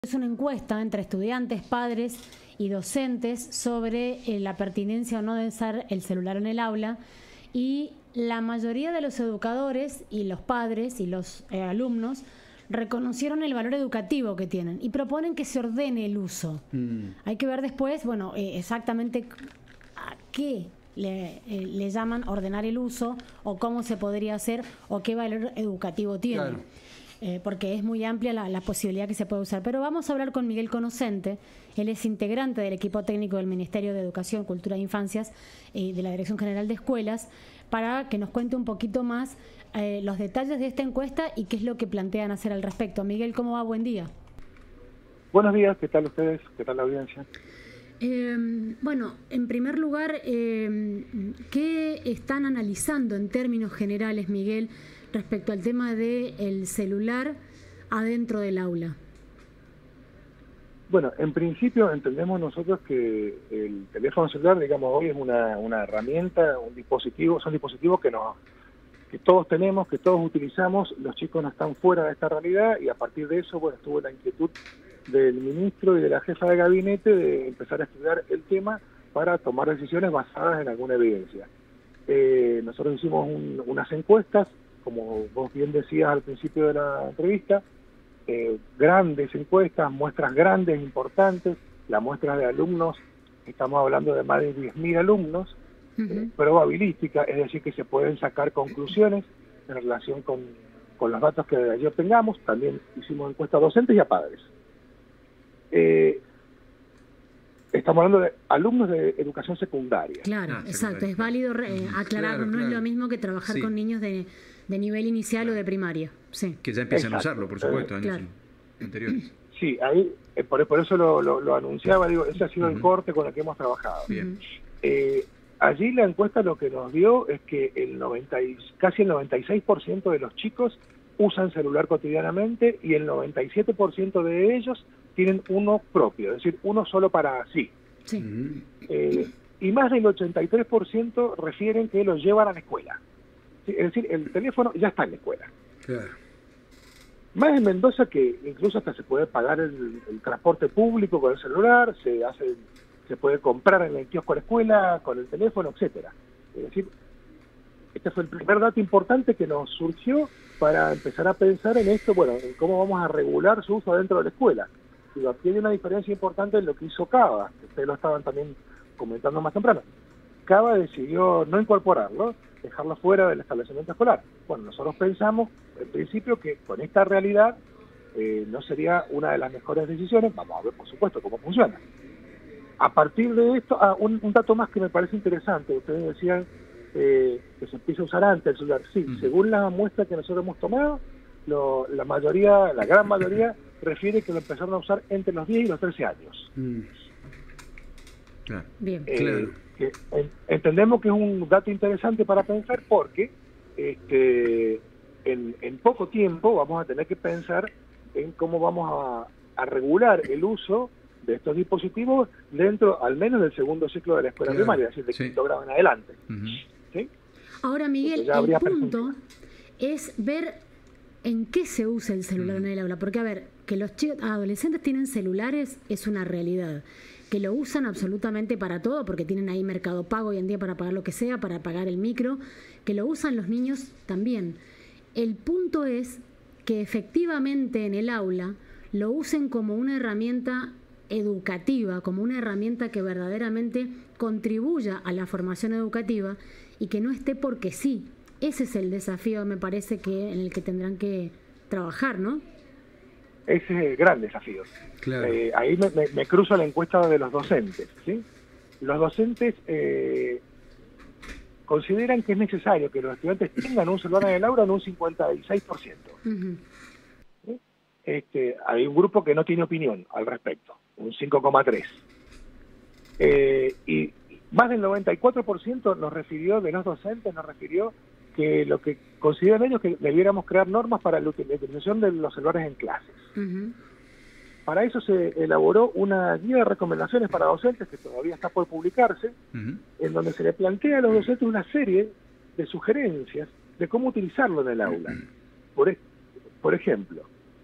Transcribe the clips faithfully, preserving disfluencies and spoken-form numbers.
Es una encuesta entre estudiantes, padres y docentes sobre eh, la pertinencia o no de usar el celular en el aula, y la mayoría de los educadores y los padres y los eh, alumnos reconocieron el valor educativo que tienen y proponen que se ordene el uso. Mm. Hay que ver después, bueno, eh, exactamente a qué le, eh, le llaman ordenar el uso, o cómo se podría hacer, o qué valor educativo tiene. Claro. Eh, porque es muy amplia la, la posibilidad que se puede usar. Pero vamos a hablar con Miguel Conocente. Él es integrante del equipo técnico del Ministerio de Educación, Cultura e Infancias y eh, de la Dirección General de Escuelas, para que nos cuente un poquito más eh, los detalles de esta encuesta y qué es lo que plantean hacer al respecto. Miguel, ¿cómo va? Buen día. Buenos días, ¿qué tal ustedes? ¿Qué tal la audiencia? Eh, bueno, en primer lugar, eh, ¿qué están analizando en términos generales, Miguel, respecto al tema del celular adentro del aula? Bueno, en principio entendemos nosotros que el teléfono celular, digamos, hoy es una, una herramienta, un dispositivo, son dispositivos que nos, que todos tenemos, que todos utilizamos. Los chicos no están fuera de esta realidad, y a partir de eso, bueno, estuvo la inquietud del ministro y de la jefa de gabinete de empezar a estudiar el tema para tomar decisiones basadas en alguna evidencia. Eh, nosotros hicimos un, unas encuestas, como vos bien decías al principio de la entrevista, eh, grandes encuestas, muestras grandes, importantes. La muestra de alumnos, estamos hablando de más de diez mil alumnos, uh-huh. eh, probabilística, es decir, que se pueden sacar conclusiones en relación con, con los datos que de allí obtengamos. También hicimos encuestas a docentes y a padres. Eh, Estamos hablando de alumnos de educación secundaria. Claro, ah, exacto. Es válido eh, aclarar, claro, no claro. es lo mismo que trabajar sí. con niños de, de nivel inicial claro. o de primaria. Sí. Que ya empiecen exacto. a usarlo, por supuesto, años claro. anteriores. Sí, ahí eh, por, por eso lo, lo, lo anunciaba, digo, ese ha sido uh-huh. el corte con el que hemos trabajado. Bien. Eh, allí la encuesta lo que nos dio es que el noventa y, casi el noventa y seis por ciento de los chicos usan celular cotidianamente, y el noventa y siete por ciento de ellos tienen uno propio, es decir, uno solo para sí. sí. Eh, y más del ochenta y tres por ciento refieren que lo llevan a la escuela. ¿Sí? Es decir, el teléfono ya está en la escuela. Claro. Más en Mendoza, que incluso hasta se puede pagar el, el transporte público con el celular, se hace, se puede comprar en el kiosco de la escuela con el teléfono, etcétera. Es decir, este fue el primer dato importante que nos surgió para empezar a pensar en esto, bueno, en cómo vamos a regular su uso dentro de la escuela. Y aquí hay una diferencia importante en lo que hizo Cava, que ustedes lo estaban también comentando más temprano. Cava decidió no incorporarlo, dejarlo fuera del establecimiento escolar. Bueno, nosotros pensamos, en principio, que con esta realidad eh, no sería una de las mejores decisiones. Vamos a ver, por supuesto, cómo funciona. A partir de esto, ah, un, un dato más que me parece interesante. Ustedes decían eh, que se empieza a usar antes el celular. Sí, uh-huh. según la muestra que nosotros hemos tomado, lo, la mayoría, la gran mayoría, refiere que lo empezaron a usar entre los diez y los trece años. Mm. Claro. Bien. Eh, claro. que en, entendemos que es un dato interesante para pensar, porque este, en, en poco tiempo vamos a tener que pensar en cómo vamos a, a regular el uso de estos dispositivos dentro, al menos, del segundo ciclo de la escuela claro. primaria, es decir, de sí. quinto grado en adelante. Uh-huh. ¿Sí? Ahora, Miguel, el punto es ver en qué se usa el celular mm. en el aula. Porque, a ver, que los chicos, adolescentes tienen celulares es una realidad. Que lo usan absolutamente para todo, porque tienen ahí Mercado Pago hoy en día para pagar lo que sea, para pagar el micro. Que lo usan los niños también. El punto es que efectivamente en el aula lo usen como una herramienta educativa, como una herramienta que verdaderamente contribuya a la formación educativa, y que no esté porque sí. Ese es el desafío, me parece, que en el que tendrán que trabajar, ¿no? Ese es el gran desafío. Claro. Eh, ahí me, me, me cruzo la encuesta de los docentes, ¿sí? Los docentes eh, consideran que es necesario que los estudiantes tengan un celular en el aula en un cincuenta y seis por ciento. Uh-huh. ¿Sí? Este, hay un grupo que no tiene opinión al respecto, un cinco coma tres. Eh, y más del noventa y cuatro por ciento nos refirió, de los docentes, nos refirió que lo que consideran ellos que debiéramos crear normas para la utilización de los celulares en clases. Uh-huh. Para eso se elaboró una guía de recomendaciones para docentes, que todavía está por publicarse, uh-huh. en donde se le plantea a los docentes una serie de sugerencias de cómo utilizarlo en el aula. Uh-huh. Por, por ejemplo,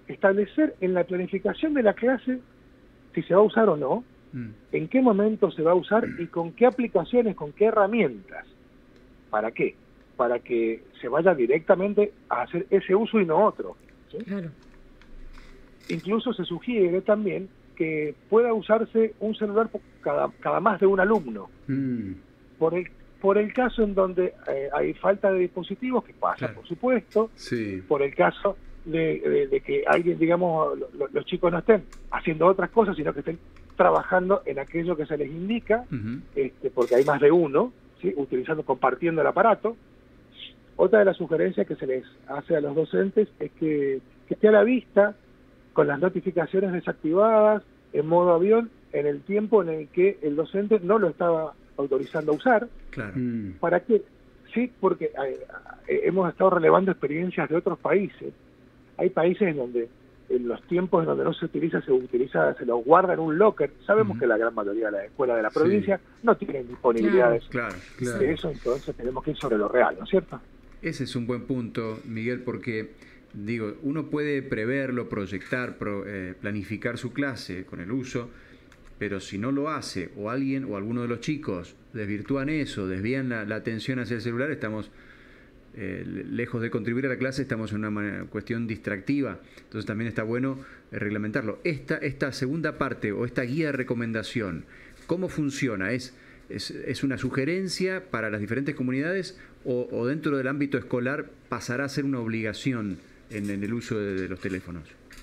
establecer en la planificación de la clase si se va a usar o no, mm. en qué momento se va a usar y con qué aplicaciones, con qué herramientas. ¿Para qué? Para que se vaya directamente a hacer ese uso y no otro. ¿Sí? Claro. Incluso se sugiere también que pueda usarse un celular por cada, cada más de un alumno. Mm. Por el por el caso en donde eh, hay falta de dispositivos, que pasa, claro. por supuesto, sí. por el caso de, de, de que alguien, digamos, lo, lo, los chicos no estén haciendo otras cosas, sino que estén trabajando en aquello que se les indica, uh-huh. este, porque hay más de uno, ¿sí? utilizando, compartiendo el aparato. Otra de las sugerencias que se les hace a los docentes es que, que esté a la vista, con las notificaciones desactivadas, en modo avión, en el tiempo en el que el docente no lo estaba autorizando a usar. Claro. ¿Para qué? Sí, porque eh, eh, hemos estado relevando experiencias de otros países. Hay países en donde en los tiempos en donde no se utiliza, se utiliza, se lo guarda en un locker. Sabemos uh-huh. que la gran mayoría de las escuelas de la provincia sí. no tienen disponibilidades claro, claro, de eso, entonces tenemos que ir sobre lo real, ¿no es cierto? Ese es un buen punto, Miguel, porque digo, uno puede preverlo, proyectar, pro, eh, planificar su clase con el uso, pero si no lo hace, o alguien o alguno de los chicos desvirtúan eso, desvían la, la atención hacia el celular, estamos eh, lejos de contribuir a la clase, estamos en una manera, cuestión distractiva. Entonces también está bueno eh, reglamentarlo. Esta, esta segunda parte o esta guía de recomendación, ¿cómo funciona? ¿Es, es, es una sugerencia para las diferentes comunidades o, o dentro del ámbito escolar pasará a ser una obligación en, en el uso de, de los teléfonos?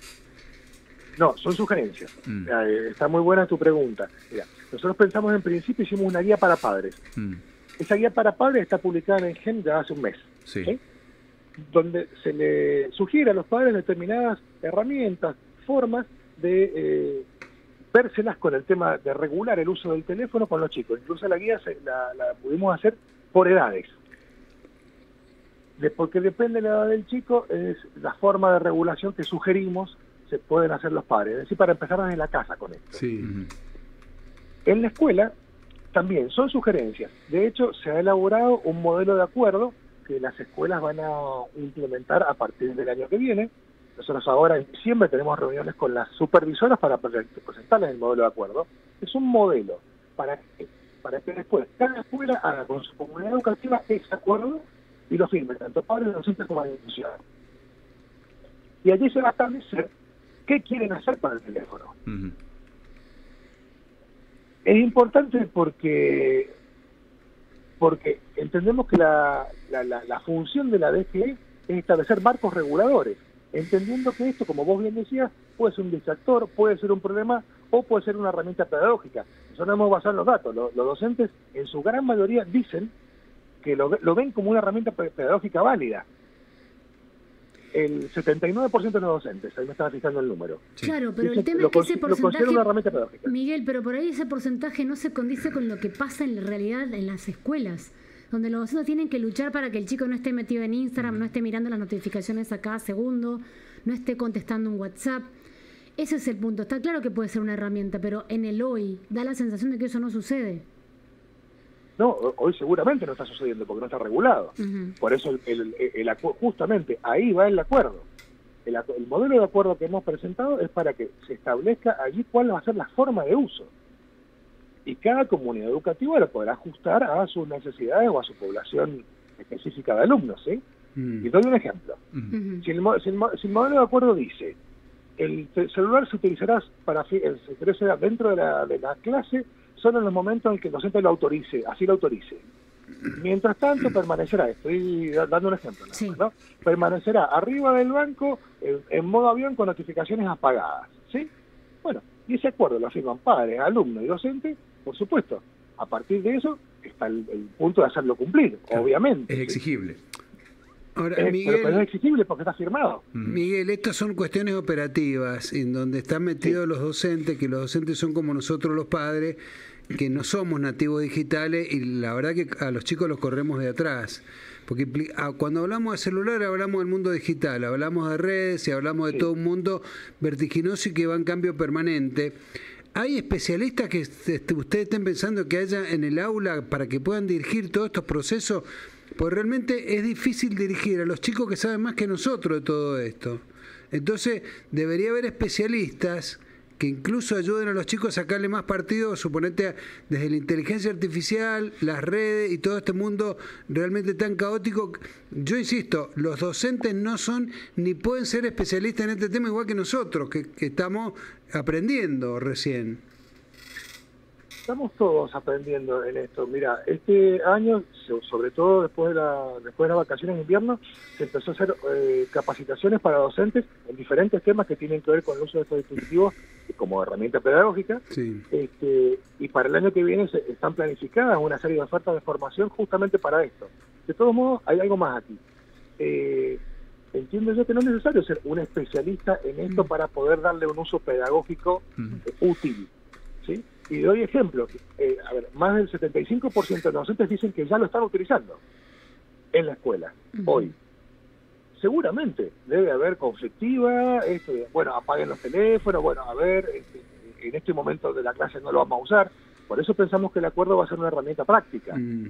No, son sugerencias. Mm. Eh, está muy buena tu pregunta. Mira, nosotros pensamos en principio, hicimos una guía para padres. Mm. Esa guía para padres está publicada en el G E M ya hace un mes. Sí. ¿Sí? Donde se le sugiere a los padres determinadas herramientas, formas de eh, vérselas con el tema de regular el uso del teléfono con los chicos. Incluso la guía se, la, la pudimos hacer por edades. De, porque depende de la edad del chico, es la forma de regulación que sugerimos se pueden hacer los padres, es decir, para empezar desde la casa con esto. Sí. En la escuela también son sugerencias. De hecho, se ha elaborado un modelo de acuerdo que las escuelas van a implementar a partir del año que viene. Nosotros ahora en diciembre tenemos reuniones con las supervisoras para presentarles el modelo de acuerdo. Es un modelo para que, para que después cada escuela haga con su comunidad educativa ese acuerdo y lo firme, tanto padres, docentes como instituciones. Y allí se va a establecer qué quieren hacer para el teléfono. Uh-huh. Es importante porque porque entendemos que la, la, la, la función de la D G E es establecer marcos reguladores, entendiendo que esto, como vos bien decías, puede ser un distractor, puede ser un problema o puede ser una herramienta pedagógica. Nosotros hemos basado en los datos. Los, los docentes, en su gran mayoría, dicen que lo, lo ven como una herramienta pedagógica válida. El setenta y nueve por ciento de los docentes, ahí me estaba fijando el número. Sí. Claro, pero el tema es que ese porcentaje, una herramienta pedagógica. Miguel, pero por ahí ese porcentaje no se condice con lo que pasa en la realidad en las escuelas, donde los docentes tienen que luchar para que el chico no esté metido en Instagram, mm. no esté mirando las notificaciones a cada segundo, no esté contestando un WhatsApp. Ese es el punto. Está claro que puede ser una herramienta, pero en el hoy da la sensación de que eso no sucede. No, hoy seguramente no está sucediendo porque no está regulado. Uh-huh. Por eso el, el, el, el, justamente ahí va el acuerdo. El, el modelo de acuerdo que hemos presentado es para que se establezca allí cuál va a ser la forma de uso. Y cada comunidad educativa lo podrá ajustar a sus necesidades o a su población específica de alumnos, ¿sí? Uh-huh. Y doy un ejemplo. Uh-huh. Si, el, si, el, si el modelo de acuerdo dice el celular se utilizará para se utilizará dentro de la, de la clase solo en los momentos en que el docente lo autorice, así lo autorice. Mientras tanto, permanecerá, estoy dando un ejemplo, ¿no? Sí. ¿no? Permanecerá arriba del banco en, en modo avión con notificaciones apagadas, ¿sí? Bueno, y ese acuerdo lo firman padres, alumnos y docentes, por supuesto. A partir de eso está el, el punto de hacerlo cumplir, claro, obviamente. Es exigible. Ahora, es, Miguel, pero es exigible porque está firmado. Miguel, estas son cuestiones operativas en donde están metidos sí. los docentes, que los docentes son como nosotros los padres, que no somos nativos digitales y la verdad que a los chicos los corremos de atrás. Porque cuando hablamos de celular hablamos del mundo digital, hablamos de redes y hablamos de sí. todo un mundo vertiginoso y que va en cambio permanente. ¿Hay especialistas que ustedes estén pensando que haya en el aula para que puedan dirigir todos estos procesos? Pues realmente es difícil dirigir a los chicos que saben más que nosotros de todo esto. Entonces, debería haber especialistas que incluso ayuden a los chicos a sacarle más partido, suponete, desde la inteligencia artificial, las redes y todo este mundo realmente tan caótico. Yo insisto, los docentes no son ni pueden ser especialistas en este tema igual que nosotros, que, que estamos aprendiendo recién. Estamos todos aprendiendo en esto. Mira, este año, sobre todo después de, la, después de las vacaciones de invierno, se empezó a hacer eh, capacitaciones para docentes en diferentes temas que tienen que ver con el uso de estos dispositivos como herramienta pedagógica. Sí. Este, y para el año que viene se, están planificadas una serie de ofertas de formación justamente para esto. De todos modos, hay algo más aquí. Eh, entiendo yo que no es necesario ser un especialista en esto mm. para poder darle un uso pedagógico mm. eh, útil, ¿sí? Y doy ejemplo, eh, a ver, más del setenta y cinco por ciento de los docentes dicen que ya lo están utilizando en la escuela, uh-huh. hoy. Seguramente debe haber conflictiva, esto de, bueno, apaguen los teléfonos, bueno, a ver, este, en este momento de la clase no lo vamos a usar, por eso pensamos que el acuerdo va a ser una herramienta práctica. Uh-huh.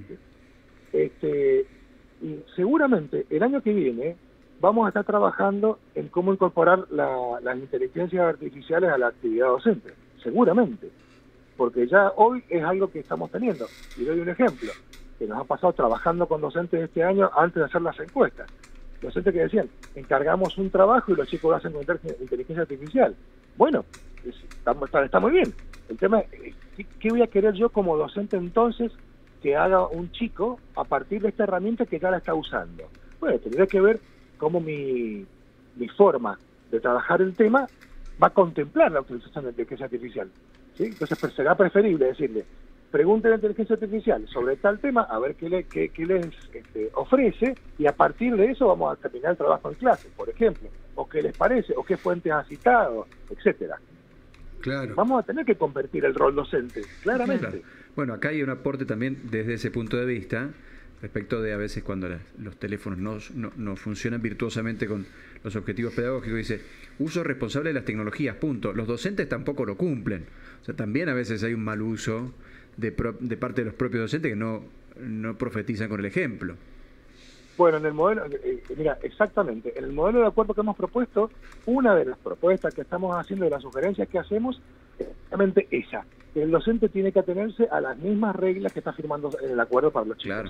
Este, y seguramente el año que viene vamos a estar trabajando en cómo incorporar la, las inteligencias artificiales a la actividad docente, seguramente. Porque ya hoy es algo que estamos teniendo. Y doy un ejemplo, que nos ha pasado trabajando con docentes este año antes de hacer las encuestas. Docentes que decían, encargamos un trabajo y los chicos lo hacen con inteligencia artificial. Bueno, está, está, está muy bien. El tema es, ¿qué, ¿qué voy a querer yo como docente entonces que haga un chico a partir de esta herramienta que ya la está usando? Bueno, tendría que ver cómo mi, mi forma de trabajar el tema va a contemplar la utilización de inteligencia artificial. ¿Sí? Entonces será preferible decirle, pregunte a la inteligencia artificial sobre tal tema, a ver qué, le, qué, qué les este, ofrece, y a partir de eso vamos a terminar el trabajo en clase, por ejemplo, o qué les parece, o qué fuentes ha citado, etcétera. Claro. Vamos a tener que convertir el rol docente, claramente. Claro. Bueno, acá hay un aporte también desde ese punto de vista, respecto de a veces cuando las, los teléfonos no, no, no funcionan virtuosamente con los objetivos pedagógicos, dice, uso responsable de las tecnologías, punto. Los docentes tampoco lo cumplen. O sea, también a veces hay un mal uso de, pro, de parte de los propios docentes que no, no profetizan con el ejemplo. Bueno, en el modelo, eh, mira, exactamente, en el modelo de acuerdo que hemos propuesto, una de las propuestas que estamos haciendo, de las sugerencias que hacemos, es exactamente esa. El docente tiene que atenerse a las mismas reglas que está firmando en el acuerdo para los chicos. Claro.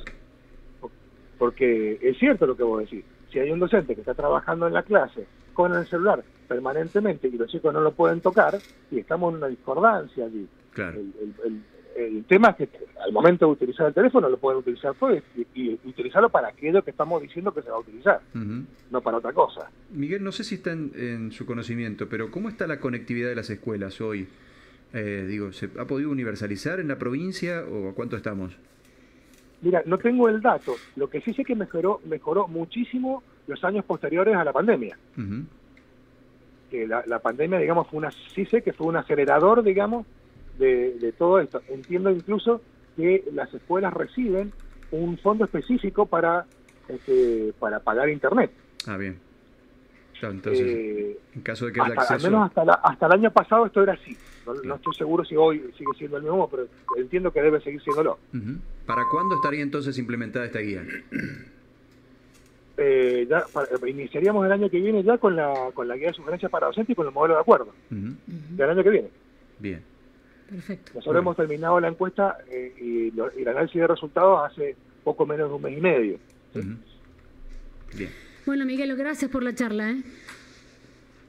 Porque es cierto lo que vos decís. Si hay un docente que está trabajando en la clase con el celular permanentemente y los chicos no lo pueden tocar, y estamos en una discordancia allí. Claro. El, el, el, el tema es que al momento de utilizar el teléfono lo pueden utilizar todos y, y utilizarlo para aquello que estamos diciendo que se va a utilizar, uh-huh. no para otra cosa. Miguel, no sé si está en, en su conocimiento, pero ¿cómo está la conectividad de las escuelas hoy? Eh, digo, ¿se ha podido universalizar en la provincia o a cuánto estamos? Mira, no tengo el dato. Lo que sí sé que mejoró mejoró muchísimo los años posteriores a la pandemia. Uh-huh. Que la, la pandemia, digamos, fue una sí sé que fue un acelerador, digamos, de, de todo esto. Entiendo incluso que las escuelas reciben un fondo específico para este, para pagar internet. Ah, bien. Claro, entonces, eh, en caso de que haya hasta, acceso... Al menos hasta, la, hasta el año pasado esto era así. No, claro. no estoy seguro si hoy sigue siendo el mismo, pero entiendo que debe seguir siéndolo. Uh-huh. ¿Para cuándo estaría entonces implementada esta guía? Eh, ya, para, iniciaríamos el año que viene ya con la con la guía de sugerencias para docentes y con el modelo de acuerdo. Uh-huh. Uh-huh. Del año que viene. Bien. Perfecto. Nosotros bueno. hemos terminado la encuesta eh, y, lo, y el análisis de resultados hace poco menos de un mes y medio. ¿Sí? Uh-huh. Bien. Bueno, Miguel, gracias por la charla, ¿eh?